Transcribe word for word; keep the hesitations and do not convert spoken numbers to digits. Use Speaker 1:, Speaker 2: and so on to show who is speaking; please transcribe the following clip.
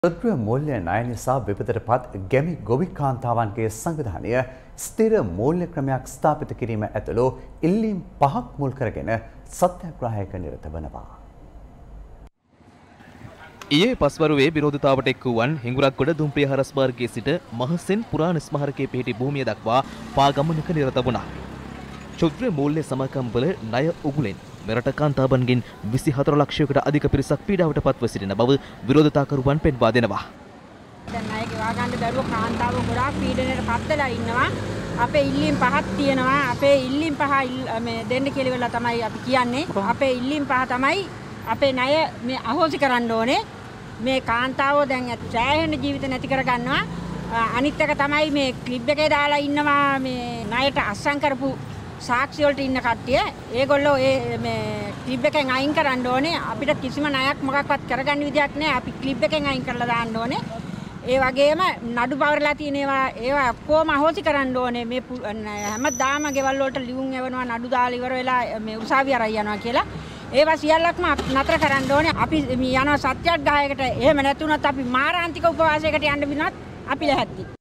Speaker 1: රුද්‍ර මූල්‍ය ණය නිසා විපතටපත් ගැමි ගොවි කාන්තාවන්ගේ සංවිධානය ස්ථිර මූල්‍ය ක්‍රමයක් ස්ථාපිත කිරීම ඇතුළු ඉල්ලීම් පහක් මුල් කරගෙන සත්‍යාග්‍රහයක නිරත වනවා.
Speaker 2: ඊයේ පස්වරුවේ විරෝධතාවට එක් වූවන් හිඟුරක්ගොඩ දුම්රිය හරස් මාර්ගයේ සිට මහසෙන් පුරාණ ස්මාරකයේ පිහිටි භූමිය දක්වා පා ගමනක නිරත වුණා. රුද්‍ර මූල්‍ය සමකම්වල ණය උගුලෙන් මෙරට කාන්තාවන්ගෙන් විසි හතර ලක්ෂයකට අධික පිරිසක් පීඩාවට පත්ව සිටින බව විරෝධතාකරුවන් පෙන්වා දෙනවා.
Speaker 3: දැන් ණය ගෙවා ගන්න බැරුව කාන්තාවෝ ගොඩාක් පීඩනයට පත් වෙලා ඉන්නවා. අපේ ඉල්ලීම් පහක් තියෙනවා. අපේ ඉල්ලීම් පහ මේ දෙන්න කියලා වෙලා තමයි අපි කියන්නේ. අපේ ඉල්ලීම් පහ තමයි අපේ ණය මේ අහෝසි කරන්න ඕනේ. මේ කාන්තාවෝ දැන් සෑහෙන ජීවිත නැති කර ගන්නවා. අනිත් එක තමයි මේ ක්ලිප් එකේ දාලා ඉන්නවා මේ ණයට අස්සම් කරපු සාක්ෂි වලට ඉන්න කට්ටිය ඒගොල්ලෝ ඒ මේ ක්ලිප් එකෙන් අයින් කරන්න ඕනේ. අපිට කිසිම ණයක් මොකක්වත් කරගන්න විදියක් නැහැ. අපි ක්ලිප් එකෙන් අයින් කරලා දාන්න ඕනේ. ඒ වගේම නඩු පවරලා තියෙන ඒවා ඒවා කොහොම අහෝසි කරන්න ඕනේ. මේ හැමදාම ගෙවල් වලට ලියුම් එවනවා නඩු දාලා ඉවර වෙලා මේ උසාවිය අරයි යනවා කියලා. ඒවා සියල්ලක්ම නතර කරන්න ඕනේ. අපි යනවා සත්‍යග්‍රහයකට. එහෙම නැතුණත් අපි මාරාන්තික උපවාසයකට යන්න බිනවත් අපි ලැහැත්ති.